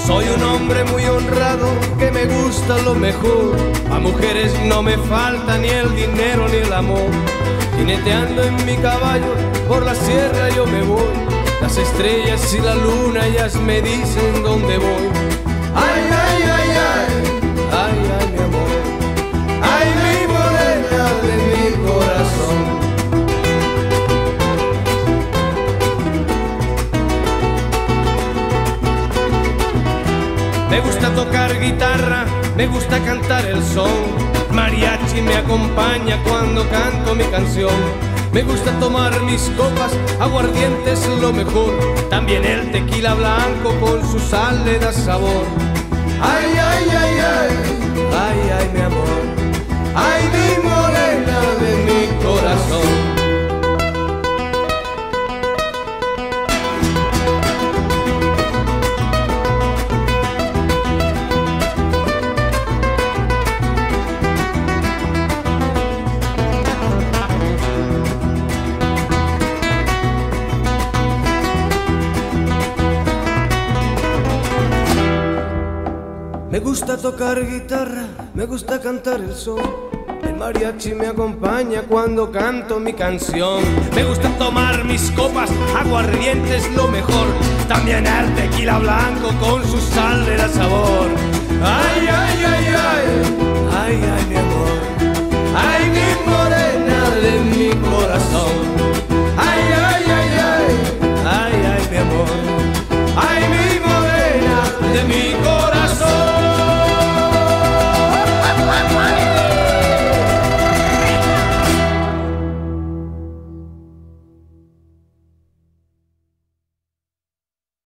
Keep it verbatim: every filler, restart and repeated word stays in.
Soy un hombre muy honrado que me gusta lo mejor. A mujeres no me falta ni el dinero ni el amor. Jineteando en mi caballo por la sierra yo me voy. Las estrellas y la luna ellas me dicen dónde voy. Ay, ay, ay, ay, ay, ay, mi amor. Ay, mi morena de mi corazón. Me gusta tocar guitarra, me gusta cantar el son. Mariachi me acompaña cuando canto mi canción. Me gusta tomar mis copas, aguardiente es lo mejor. También el tequila blanco con su sal le da sabor. Ay, ay, ay, ay, ay, ay, mi amor. Ay, mi morena de mi corazón. Me gusta tocar guitarra, me gusta cantar el son. El mariachi me acompaña cuando canto mi canción. Me gusta tomar mis copas, aguardiente es lo mejor. También el tequila blanco con su sal le da sabor. Ay, ay, ay, ay, ay, ay, mi amor. Ay, mi morena de mi corazón. Ay, ay, ay, ay, ay, ay, mi amor. Ay, mi morena de mi corazón.